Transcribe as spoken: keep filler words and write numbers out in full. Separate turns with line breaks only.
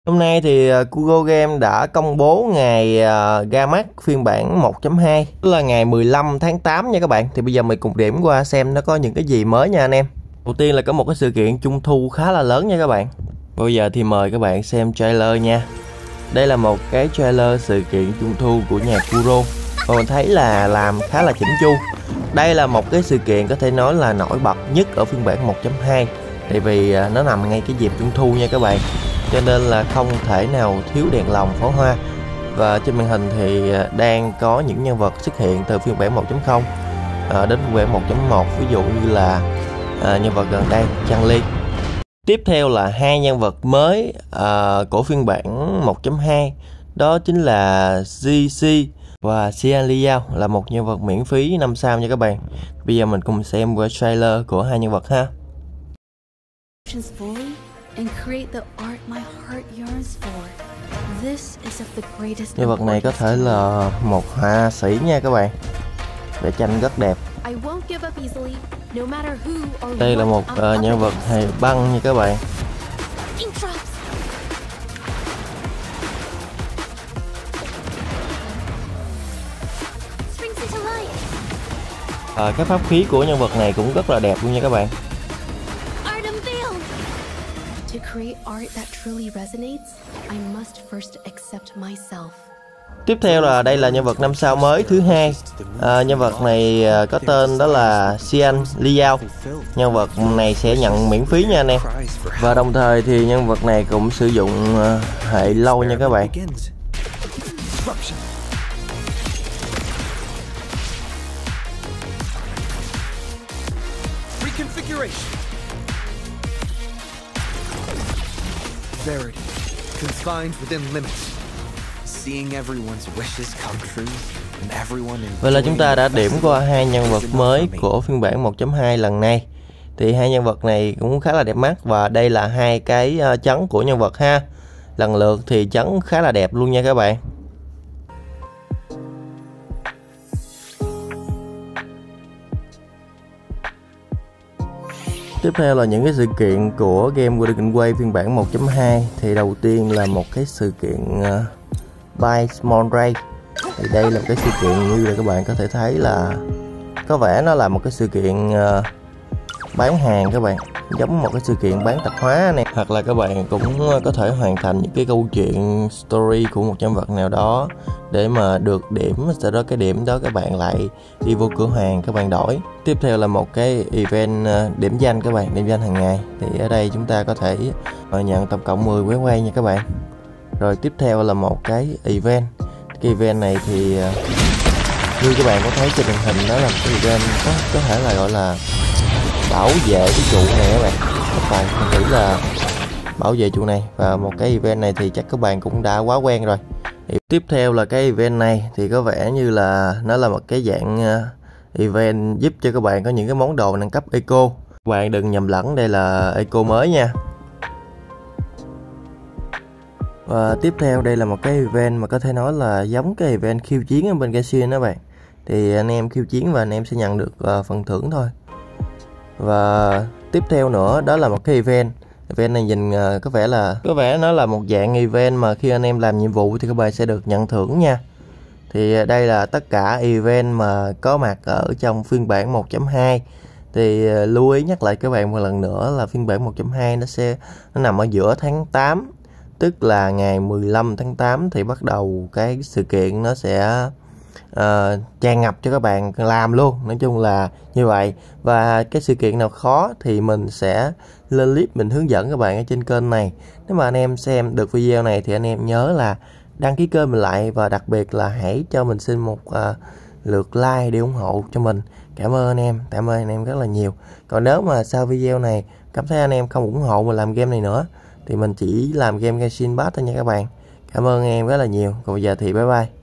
Hôm nay thì Kugo Game đã công bố ngày ra mắt phiên bản một chấm hai, tức là ngày mười lăm tháng tám nha các bạn. Thì bây giờ mình cùng điểm qua xem nó có những cái gì mới nha anh em. Đầu tiên là có một cái sự kiện trung thu khá là lớn nha các bạn. Bây giờ thì mời các bạn xem trailer nha. Đây là một cái trailer sự kiện trung thu của nhà Kuro, và mình thấy là làm khá là chỉnh chu. Đây là một cái sự kiện có thể nói là nổi bật nhất ở phiên bản một chấm hai, tại vì nó nằm ngay cái dịp trung thu nha các bạn, cho nên là không thể nào thiếu đèn lồng pháo hoa. Và trên màn hình thì đang có những nhân vật xuất hiện từ phiên bản một chấm không à, đến phiên bản một chấm một, ví dụ như là à, nhân vật gần đây Chun-Li. Tiếp theo là hai nhân vật mới à, của phiên bản một chấm hai, đó chính là giê xê và Xian Liao, là một nhân vật miễn phí năm sao nha các bạn. Bây giờ mình cùng xem qua trailer của hai nhân vật ha. Nhân vật này có thể là một họa sĩ nha các bạn, vẽ tranh rất đẹp. Đây là một uh, nhân vật thầy băng nha các bạn. À, các pháp khí của nhân vật này cũng rất là đẹp luôn nha các bạn. Tiếp theo là đây là nhân vật năm sao mới thứ hai. À, nhân vật này có tên đó là Xian Liao. Nhân vật này sẽ nhận miễn phí nha anh em. Và đồng thời thì nhân vật này cũng sử dụng hệ lâu nha các bạn.
Verity, confined within limits, seeing everyone's wishes come true and everyone.
Vậy là chúng ta đã điểm qua hai nhân vật mới của phiên bản một chấm hai lần này. Thì hai nhân vật này cũng khá là đẹp mắt, và đây là hai cái chấn của nhân vật ha. Lần lượt thì chấn khá là đẹp luôn nha các bạn. Tiếp theo là những cái sự kiện của game Dragon Quay phiên bản một chấm hai. Thì đầu tiên là một cái sự kiện uh, Buy Small Race. Thì đây là một cái sự kiện như là các bạn có thể thấy là có vẻ nó là một cái sự kiện uh, bán hàng các bạn, giống một cái sự kiện bán tạp hóa này. Hoặc là các bạn cũng có thể hoàn thành những cái câu chuyện story của một nhân vật nào đó để mà được điểm, sau đó cái điểm đó các bạn lại đi vô cửa hàng các bạn đổi. Tiếp theo là một cái event điểm danh các bạn, điểm danh hàng ngày. Thì ở đây chúng ta có thể nhận tổng cộng mười vé quay nha các bạn. Rồi tiếp theo là một cái event. Cái event này thì như các bạn có thấy trên màn hình, đó là một cái event có, có thể là gọi là bảo vệ cái trụ này các bạn. Các bạn mình nghĩ là bảo vệ trụ này. Và một cái event này thì chắc các bạn cũng đã quá quen rồi. Thì tiếp theo là cái event này thì có vẻ như là nó là một cái dạng event giúp cho các bạn có những cái món đồ nâng cấp eco. Các bạn đừng nhầm lẫn, đây là eco mới nha. Và tiếp theo đây là một cái event mà có thể nói là giống cái event khiêu chiến ở bên Genshin đó bạn. Thì anh em khiêu chiến và anh em sẽ nhận được uh, phần thưởng thôi. Và tiếp theo nữa đó là một cái event. Event này nhìn uh, có vẻ là có vẻ nó là một dạng event mà khi anh em làm nhiệm vụ thì các bạn sẽ được nhận thưởng nha. Thì uh, đây là tất cả event mà có mặt ở trong phiên bản một chấm hai. Thì uh, lưu ý nhắc lại các bạn một lần nữa là phiên bản một chấm hai nó sẽ nó nằm ở giữa tháng tám, tức là ngày mười lăm tháng tám thì bắt đầu cái sự kiện nó sẽ uh, tràn ngập cho các bạn làm luôn. Nói chung là như vậy. Và cái sự kiện nào khó thì mình sẽ lên clip mình hướng dẫn các bạn ở trên kênh này. Nếu mà anh em xem được video này thì anh em nhớ là đăng ký kênh mình lại, và đặc biệt là hãy cho mình xin một uh, lượt like để ủng hộ cho mình. Cảm ơn anh em, cảm ơn anh em rất là nhiều. Còn nếu mà sau video này cảm thấy anh em không ủng hộ mình làm game này nữa thì mình chỉ làm game Genshin Impact thôi nha các bạn. Cảm ơn em rất là nhiều. Còn bây giờ thì bye bye.